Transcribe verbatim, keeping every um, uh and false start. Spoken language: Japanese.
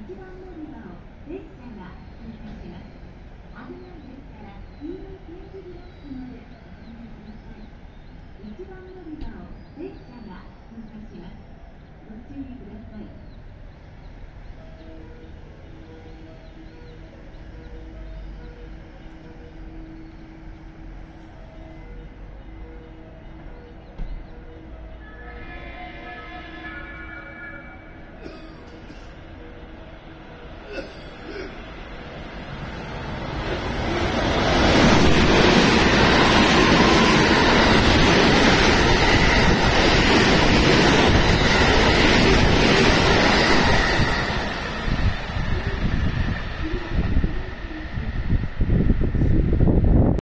ちばん乗り場を列車が通過します。危ないですから黄色い点字ブロックまでお進みください。いちばん乗り場を列車が通過します。ご注意ください。